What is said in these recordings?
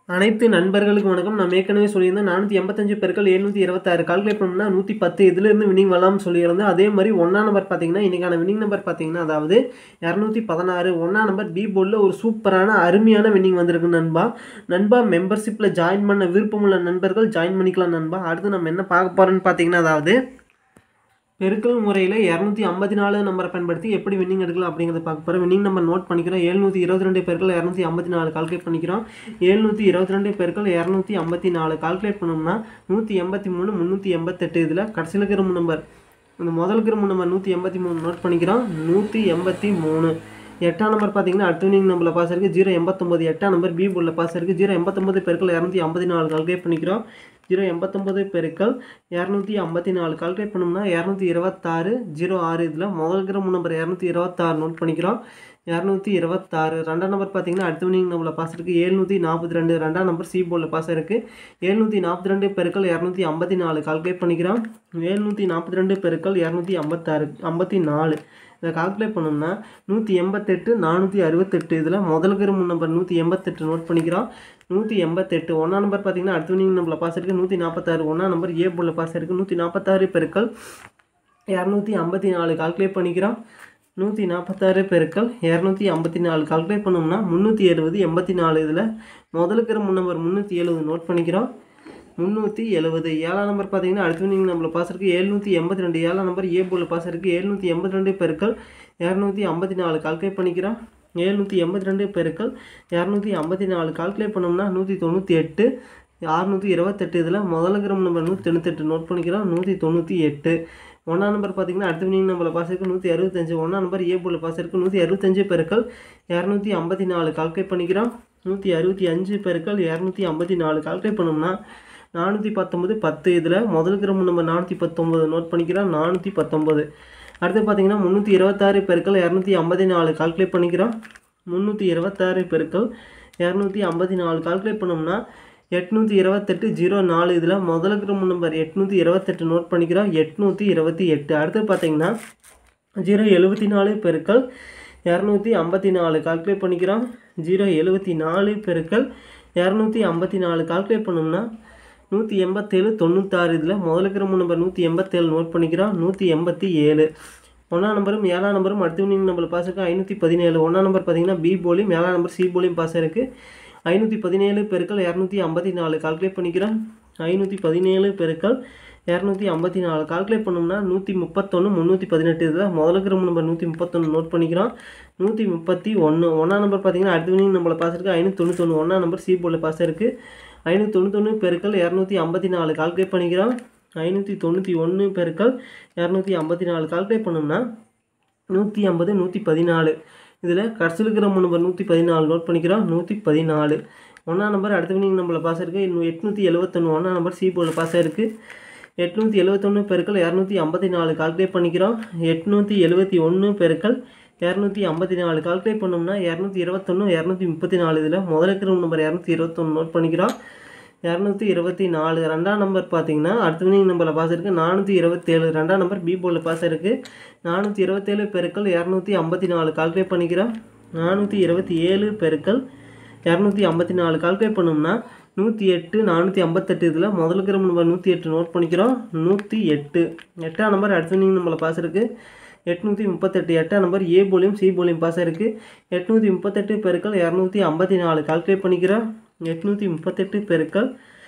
அனைத்து நண்பர்களுக்கு வணக்கம். நான் ஏற்கனவே சொல்லியிருந்தேன் 485 பெருக்கல் 726 கால்குலேட் பண்ணோம்னா 110 இதிலிருந்து வின்னிங் வரலாம்னு சொல்லியிருந்தேன். அதே மாதிரி ஒன்றாம் நம்பர் பார்த்தீங்கன்னா இன்றைக்கான வின்னிங் நம்பர் பார்த்தீங்கன்னா அதாவது 216 ஒன்றாம் நம்பர் பி போர்டில் ஒரு சூப்பரான அருமையான வின்னிங் வந்திருக்கு நண்பா மெம்பர்ஷிப்பில் ஜாயின் பண்ண விருப்பமுள்ள நண்பர்கள் ஜாயின் பண்ணிக்கலாம் நண்பா. அடுத்து நம்ம என்ன பார்க்க போகிறோன்னு பார்த்தீங்கன்னா அதாவது பெருக்கல் முறையில் 254 நம்பரை பயன்படுத்தி எப்படி வின்னிங் எடுக்கலாம் அப்படிங்கிறத பார்க்க போகிறோம். வின்னிங் நம்பர் நோட் பண்ணிக்கிறோம். 722 பெருக்கல் 254 கால்குலேட் பண்ணிக்கிறோம். 722 பெருக்கல் 254 கால்குலேட் பண்ணோம்னா 183 388. இதில் கடைசியில் இருக்கிற நம்பர் இந்த முதல் இருக்கிற நம்பர் 183 நோட் பண்ணிக்கிறோம். 183 எட்டாம் நம்பர் பார்த்தீங்கன்னா அடுத்த வின்னிங் நம்பரில் பாஸ் இருக்குது 089. எட்டாம் நம்பர் பி போர்டில் பாஸ் இருக்குது 089 பெருக்கல் 254 கால்குலேட் பண்ணிக்கிறோம். 089 பெருக்கல் 254 கால்குலேட் பண்ணோம்னா 226 06. இதில் முதல் இருக்கிற நம்பர் 226 நோட் பண்ணிக்கிறோம். 226 ரெண்டாம் நம்பர் பார்த்தீங்கன்னா அடுத்த வின்னிங் நம்பரில் பாஸ் இருக்குது 742. ரெண்டாம் நம்பர் சி போர்டில் பாஸ் இருக்குது 742 பெருக்கல் 254 கால்குலேட் பண்ணிக்கிறோம். 742 பெருக்கல் 254 இதை கால்குலேட் பண்ணோம்னா 188 468. இதில் முதல் இருக்கிற நம்பர் 188 நோட் பண்ணிக்கிறோம். 188 ஒன்றாம் நம்பர் பார்த்தீங்கன்னா அடுத்த வின்னிங் நம்பரில் பாஸ் இருக்குது 146. ஒன்றாம் நம்பர் ஏ போர்டில் பாஸ் இருக்குது 146 பெருக்கல் 254 கால்குலேட் பண்ணிக்கிறோம். 146 பெருக்கல் 254 கால்குலேட் பண்ணோம்னா 370 84. இதில் முதல் இருக்கிற நம்பர் 370 நோட் பண்ணிக்கிறோம். 370 ஏழாம் நம்பர் பார்த்தீங்கன்னா அடுத்த வின்னிங் நம்பரில் பாஸ் இருக்குது 782. ஏழாம் நம்பர் ஏ போர்டில் பாஸ் இருக்குது 782 பெருக்கல் 254 கால்குலேட் பண்ணிக்கிறோம். 782 பெருக்கல் 254 கால்குலேட் பண்ணோம்னா 198 628. இதில் முதல் இருக்கிற நம்பர் 198 நோட் பண்ணிக்கிறோம். 198 ஒன்றாம் நம்பர் பார்த்தீங்கன்னா அடுத்த வின்னிங் நம்பரில் பாஸ் இருக்குது 165. ஒன்றாம் நம்பர் ஏ போர்டில் பாஸ் இருக்குது 165 பெருக்கல் 254 கால்குலேட் பண்ணிக்கிறோம். 165 பெருக்கல் 254 கால்குலேட் பண்ணோம்னா 419 10. இதில் முதல் இருக்கிற நம்பர் 419 நோட் பண்ணிக்கிறோம். 419 அடுத்து பார்த்தீங்கன்னா 326 பெருக்கல் 254 கால்குலேட் பண்ணிக்கிறோம். 326 பெருக்கல் 254 கால்குலேட் பண்ணோம்னா 828 04. இதில் முதல் இருக்கிற நம்பர் 828 நோட் பண்ணிக்கிறோம். 828 அடுத்து பார்த்தீங்கன்னா 074 பெருக்கல் 254 கால்குலேட் பண்ணிக்கிறோம். 074 பெருக்கல் 254 கால்குலேட் பண்ணோம்னா 187 96. இதில் முதல் இருக்கிற நம்பர் 187 நோட் பண்ணிக்கிறோம். 187 ஒன்றாம் நம்பரும் ஏழாம் நம்பரும் அடுத்த வின்னிங் நம்பரில் பாஸ் இருக்குது 517. ஒன்றாம் நம்பர் பார்த்தீங்கன்னா பி போலியும் ஏழாம் நம்பர் சி போலியும் பாஸ் இருக்குது 517 பெருக்கல் 254 கால்குலேட் பண்ணிக்கிறோம். 517 பெருக்கல் 254 கால்குலேட் பண்ணோம்னா 131 318. இதில் முதல் இருக்கிற நம்பர் 131 நோட் பண்ணிக்கிறோம். 131 ஒன்றாம் நம்பர் பார்த்தீங்கன்னா அடுத்த வின்னிங் நம்பரில் பாஸ் இருக்குது 591. ஒன்றாம் நம்பர் சி போர்டில் பாஸ் இருக்குது 591 பெருக்கல் 254 கால்குலேட் பண்ணிக்கிறோம். 591 பெருக்கல் 254 கால்குலேட் பண்ணோம்னா 150 114. இதில் கடைசியில் இருக்கிற நம்பர் 114 நோட் பண்ணிக்கிறோம். 114 ஒன்றாம் நம்பர் அடுத்த வின்னிங் நம்பரில் பாஸ் இருக்குது 871. ஒன்றாம் நம்பர் சி போர்டில் பாஸ் இருக்குது 871 பெருக்கல் 254 கால்குலேட் பண்ணிக்கிறோம். 871 பெருக்கல் 254 கால்குலேட் பண்ணோம்னா 221 234. இதில் முதல் இருக்கிற நம்பர் 221 நோட் பண்ணிக்கிறோம். 224 ரெண்டாம் நம்பர் பார்த்தீங்கன்னா அடுத்த வின்னிங் நம்பரில் பாஸ் இருக்குது 427. ரெண்டாம் நம்பர் பி போர்டில் பாஸ் இருக்குது 427 பெருக்கல் 254 கால்குலேட் பண்ணிக்கிறோம். 427 பெருக்கல் 254 கால்குலேட் பண்ணோம்னா 108 458. இதில் முதல் இருக்கிற நம்பர் 108 நோட் பண்ணிக்கிறோம். 108 எட்டாம் நம்பர் அடுத்த வின்னிங் நம்பரில் பாஸ் இருக்குது 838. எட்டாம் நம்பர் ஏ போலியும் சி போலியும் பாஸ் இருக்குது 838 பெருக்கல் 254 கால்குலேட் பண்ணிக்கிறோம். 838 பெருக்கல்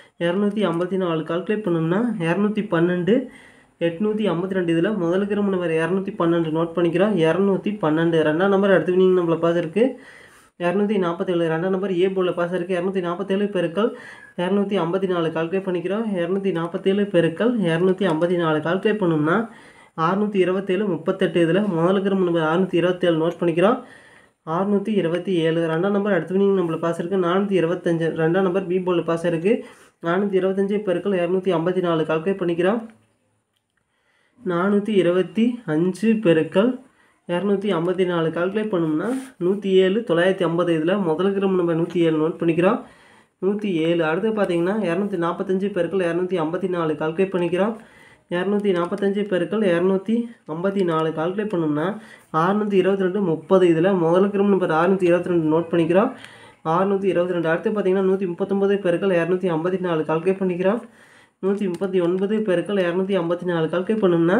254 கால்குலேட் பண்ணோம்னா 212 852. இதில் முதல் இருக்கிற நம்பர் 212 நோட் பண்ணிக்கிறோம். 212 ரெண்டாம் நம்பர் அடுத்த வின்னிங் நம்பரில் பாஸ் இருக்குது 247. ரெண்டாம் நம்பர் ஏ போர்டில் பாஸ் இருக்குது 247 பெருக்கல் 254 கால்குலேட் பண்ணிக்கிறோம். 247 பெருக்கல் 254 கால்குலேட் பண்ணோம்னா 627 38. இதில் முதல் இருக்கிற நம்பர் 627 நோட் பண்ணிக்கிறோம். 627 ரெண்டாம் நம்பர் அடுத்த வின்னிங் நம்பரில் பாஸ் இருக்குது 425. ரெண்டாம் நம்பர் பி போர்டில் பாஸ் இருக்குது 425 பெருக்கல் 254 கால்குலேட் பண்ணிக்கிறோம். 425 பெருக்கல் 254 கால்குலேட் பண்ணோம்னா 107 950. இதில் முதல் இருக்கிற நம்பர் 107 நோட் பண்ணிக்கிறோம். 107 அடுத்து பார்த்தீங்கன்னா 245 பெருக்கல் 254 கால்குலேட் பண்ணிக்கிறோம். 245 பெருக்கல் 254 கால்குலேட் பண்ணோம்னா 622 30. இதில் முதல் இருக்கிற நம்பர் 622 நோட் பண்ணிக்கிறோம். 622. அடுத்து பார்த்தீங்கன்னா 139 பெருக்கல் 254 கால்குலேட் பண்ணிக்கிறோம். 139 பெருக்கல் 254 கால்குலேட் பண்ணோம்னா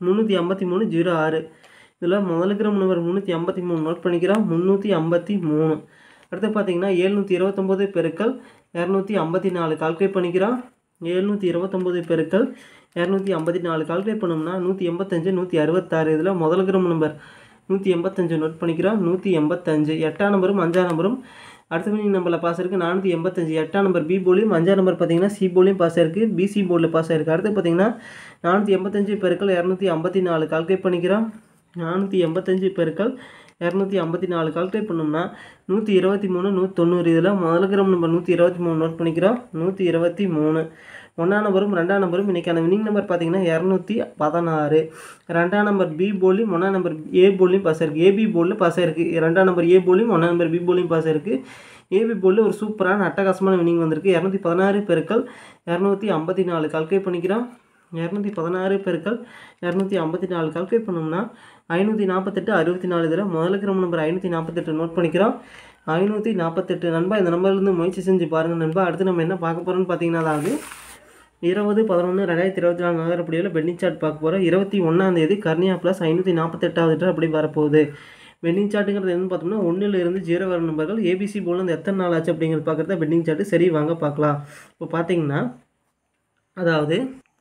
353 இதில் முதலுக்கிற நம்பர் 353 நோட் பண்ணிக்கிறோம். 353. அடுத்து பார்த்தீங்கன்னா 729 பெருக்கல் 254 கால்குலேட் பண்ணிக்கிறோம். 729 பெருக்கல் 254 கால்குலேட் பண்ணோம்னா 185 166. இதில் முதலுக்கிற நம்பர் 185 நோட் பண்ணிக்கிறோம். 185. 8ஆம் நம்பரும் 5ஆம் நம்பரும் அடுத்த மீனிங் நம்பரில் பாஸ் இருக்குது. 485. 8ஆம் நம்பர் பி போலியும் 5ஆம் நம்பர் பார்த்தீங்கன்னா சி போலியும் பாஸ் ஆயிருக்கு. பிசி போர்டில் பாஸ் ஆயிருக்கு. அடுத்து பார்த்தீங்கன்னா 485 பெருக்கல் 254 கால்குலேட் பண்ணிக்கிறோம். 485 பெருக்கல் 254 கால்குலேட் பண்ணோம்னா 123 190. இதில் முதலுக்கிற நம்பர் 123 நோட் பண்ணிக்கிறோம். 123. 1ஆம் நம்பரும் 2ஆம் நம்பரும் இன்றைக்கான வினிங் நம்பர் பார்த்தீங்கன்னா 216. 2ஆம் நம்பர் பி போலியும் 1ஆம் நம்பர் ஏ போலியும் பாஸ் ஆயிருக்கு. ஏபி போர்டில் பாஸ் ஆயிருக்கு. 2ஆம் நம்பர் ஏ போலியும் 1ஆம் நம்பர் பி போலியும் பாஸ் ஆயிருக்கு. ஏபி போர்டில் ஒரு சூப்பரான அட்டகாசமான வினிங் வந்திருக்கு. 216 பெருக்கல் 254 கால்குலேட் பண்ணிக்கிறோம். 216 பெருக்கல் 254 கால்குலேட் பண்ணோம்னா 548 64. இதில் முதலுக்கிற நம்பர் 548 நோட் பண்ணிக்கிறோம். 548 நண்பா. இந்த நம்பர்லேருந்து முயற்சி செஞ்சு பாருங்கள் நண்பா. அடுத்து நம்ம என்ன பார்க்க போகிறோம்னு பார்த்தீங்கன்னா அதாவது 20/11/2024 நகரப்படியில் பெண்டிங் சார்ட் பார்க்க போகிறோம். 21ஆம் தேதி கர்னியா ப்ளஸ் 548வது அப்படி வரப்போகுது. பெண்டிங் சார்ட்டுங்கிறது என்னன்னு பார்த்தோம்னா 1லிருந்து 0 வர நம்பர்கள் ஏபிசி போல் வந்து எத்தனை நாள் ஆச்சு அப்படிங்கிறது பார்க்குறது தான் பெண்டிங் சார்ட்டு. சரி வாங்க பார்க்கலாம். இப்போ பார்த்தீங்கன்னா அதாவது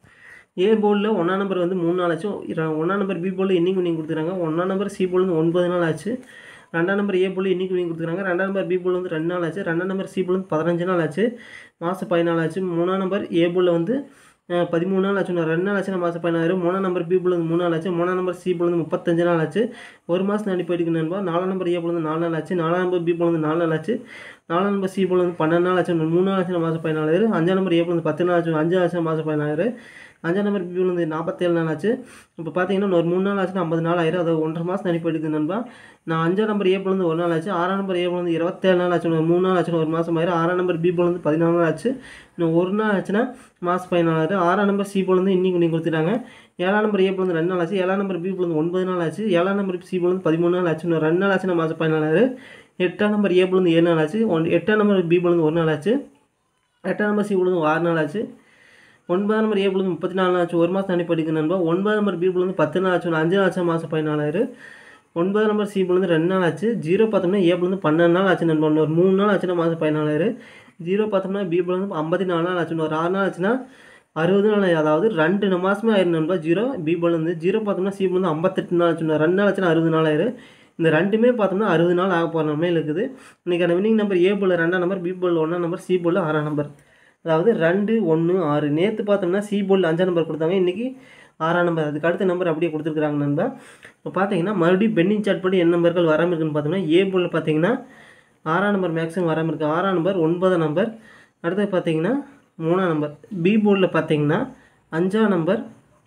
ஏ போர்டில் 1ஆம் நம்பர் வந்து 3 நாள் ஆச்சு. 1ஆம் நம்பர் பி போர்டில் இன்னைக்கு வினிங் கொடுத்துருக்காங்க. 1ஆம் நம்பர் சி போர்டில் வந்து 9 நாள் ஆச்சு. 2ஆம் நம்பர் ஏ போர்டில் இன்னைக்கு வினிங் கொடுத்துருக்காங்க. 2ஆம் நம்பர் பி போர்டில் வந்து 2 நாள் ஆச்சு. 2ஆம் நம்பர் சி போர்டில் வந்து 15 நாள் ஆச்சு. மாதம் 14 ஆச்சு. 3ஆம் நம்பர் ஏ போர்டில் வந்து 13 நாள் ஆச்சு. 2 நாள் ஆச்சுன்னா மாதம் 16. 3ஆம் நம்பர் பி போர்டில் வந்து 3 நாள் ஆச்சு. 3ஆம் நம்பர் சி போர்டில் வந்து 35 நாள் ஆச்சு. ஒரு மாதம் தாண்டி போயிட்டு நண்பா. 4ஆம் நம்பர் ஏ போர்டில் வந்து 4 நாள் ஆச்சு. 4ஆம் நம்பர் பி போர்டில் வந்து 4 நாள் ஆச்சு. 4ஆம் நம்பர் சி போர்டில் வந்து 12 நாள் ஆச்சு. 3 நாள் ஆச்சுன்னா மாதம் 14. 5ஆம் நம்பர் ஏ போர்டில் வந்து 10 நாள் ஆச்சு. 5 ஆச்சு மாதம் 16. 5ஆம் நம்பர் பி போர்டில் வந்து 47 நாள் ஆச்சு. இப்போ பார்த்தீங்கன்னா ஒரு 3 நாள் ஆச்சுன்னா 50 நாள் ஆயிரும். அது 1.5 மாதம் தாண்டி போயிட்டு நண்பா. 5ஆம் நம்பர் ஏ போர்டில் வந்து 1 நாள் ஆச்சு. 6ஆம் நம்பர் ஏ போர்டில் வந்து 27 நாள் ஆச்சு. 3 நாள் ஆச்சுன்னா ஒரு மாதம் ஆயிரும். 6ஆம் நம்பர் பி போர்டில் வந்து 14 நாள் ஆச்சு. இன்னும் 1 நாள் ஆச்சுன்னா மாதம் 14. 6ஆம் நம்பர் சி போர்டில் வந்து இன்னைக்கு நீங்கள் கொடுத்துட்டாங்க. 7ஆம் நம்பர் ஏ போர்டில் வந்து 2 நாள் ஆச்சு. 7ஆம் நம்பர் பி போர்டில் வந்து 9 நாள் ஆச்சு. 7ஆம் நம்பர் சி போர்டில் வந்து 13 நாள் ஆச்சு. இன்னும் 2 நாள் ஆச்சுன்னா மாதம் 14. 8ஆம் நம்பர் ஏ போர்டில் வந்து 7 நாள் ஆச்சு. 8ஆம் நம்பர் பி போர்டில் வந்து 1 நாள் ஆச்சு. 8ஆம் நம்பர் சி போர்டில் வந்து 6 நாள் ஆச்சு. 9ஆம் நம்பர் ஏ போர்டில் வந்து 34 நாள் ஆச்சு. ஒரு மாதம் தாண்டி போயிட்டு நண்பா. 9ஆம் நம்பர் பி போர்டில் வந்து 10 நாள் ஆச்சு. 5 நாள் ஆச்சு மாதம் 14. 9ஆம் நம்பர் சி போர்டில் வந்து 2 நாள் ஆச்சு. 0 பார்த்தோம்னா ஏ போர்டில் வந்து 12 நாள் ஆச்சு நண்பா. ஒரு 3 நாள் ஆச்சுன்னா மாதம் 14. 0 பார்த்தோம்னா பி போர்டில் வந்து 54 நாள் ஆச்சு. ஒரு 6 நாள் ஆச்சுன்னா 60 நாள். அதாவது 2 மாதமே ஆயிரும் நண்பா. 0 பி போர்டில் வந்து 0 பார்த்தோம்னா சி போர்டில் வந்து 58 நாள் ஆச்சு. 2 நாள் ஆச்சுன்னா 60 நாள் ஆயிரும். இந்த ரெண்டுமே பார்த்தோம்னா 60 நாள் ஆக போகிற நம்ம இருக்குது. இன்றைக்கான வினிங் நம்பர் ஏ போர்டில் 2ஆம் நம்பர், பி போர்டில் 1ஆம் நம்பர், சி போர்டில் 6ஆம் நம்பர். அதாவது 2 1 6. நேற்று பார்த்தோம்னா சி போர்டில் 5ஆம் நம்பர் கொடுத்தாங்க. இன்றைக்கி 6ஆம் நம்பர். அதுக்கு அடுத்த நம்பர் அப்படியே கொடுத்துருக்குறாங்க நண்பா. இப்போ பார்த்தீங்கன்னா மறுபடியும் பெண்டிங் சார்ட் படி என்ன நம்பர்கள் வராமல் இருக்குன்னு பார்த்தோம்னா ஏ போர்டில் பார்த்தீங்கன்னா 6ஆம் நம்பர் மேக்ஸிமம் வராமல் இருக்குது. 6ஆம் நம்பர், 9ஆம் நம்பர், அடுத்து பார்த்தீங்கன்னா 3ஆம் நம்பர். பி போர்டில் பார்த்தீங்கன்னா 5ஆம் நம்பர்,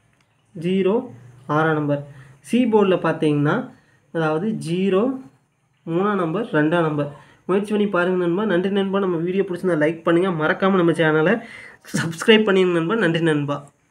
0, 6ஆம் நம்பர். சி போர்டில் பார்த்தீங்கன்னா அதாவது 0, 3ஆம் நம்பர், 2ஆம் நம்பர். முயற்சி பண்ணி பாருங்கள் நண்பா. நன்றி நண்பா. நம்ம வீடியோ பிடிச்சிருந்தா லைக் பண்ணுங்கள். மறக்காமல் நம்ம சேனலை சப்ஸ்கிரைப் பண்ணிடுங்க நண்பா. நன்றி நண்பா.